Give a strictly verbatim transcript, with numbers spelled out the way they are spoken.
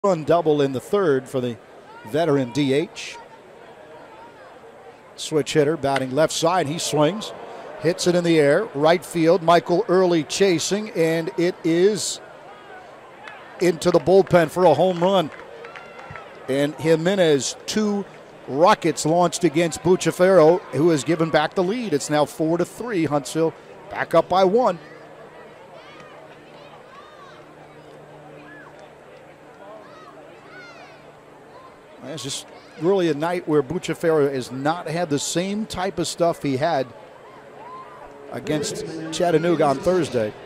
run double in the third for the veteran D H. Switch hitter batting left side. He swings, hits it in the air. Right field, Michael Early chasing, and it is into the bullpen for a home run. And Gimenez, two rockets launched against Bucciferro, who has given back the lead. It's now four to three. Huntsville back up by one. It's just really a night where Bucciferro has not had the same type of stuff he had against Chattanooga on Thursday.